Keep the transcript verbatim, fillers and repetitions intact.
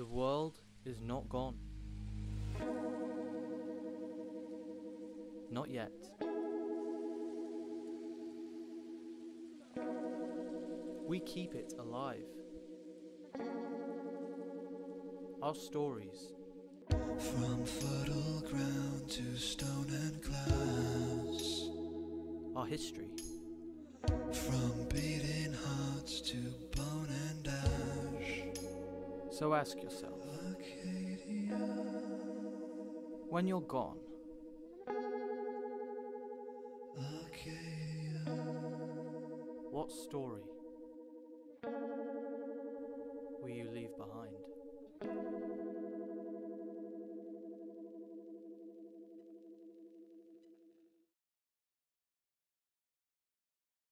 The world is not gone. Not yet. We keep it alive. Our stories. From fertile ground to stone and glass. Our history. From beating hearts to bone and ash. So ask yourself, Arcadia. when you're gone, Arcadia. what story